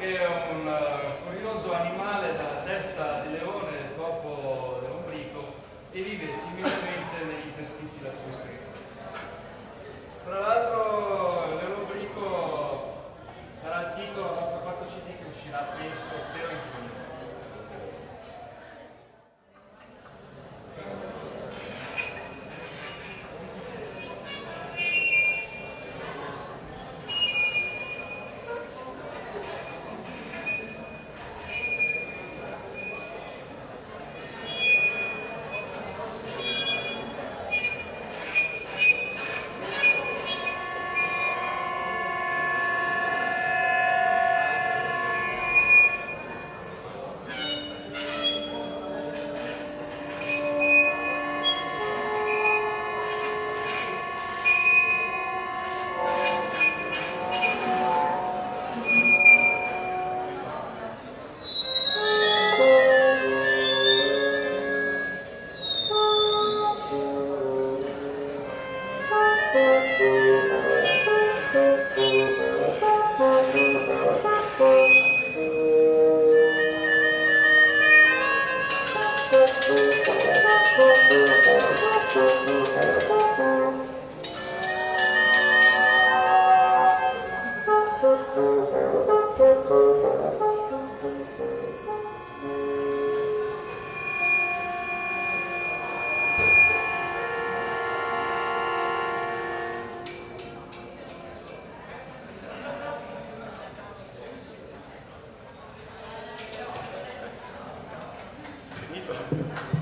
che è un curioso animale dalla testa di leone e il corpo del lombrico e vive timidamente negli interstizi lacustri. Tra l'altro il lombrico sarà il titolo del nostro quarto CD che uscirà, penso, spero in giugno. Finito.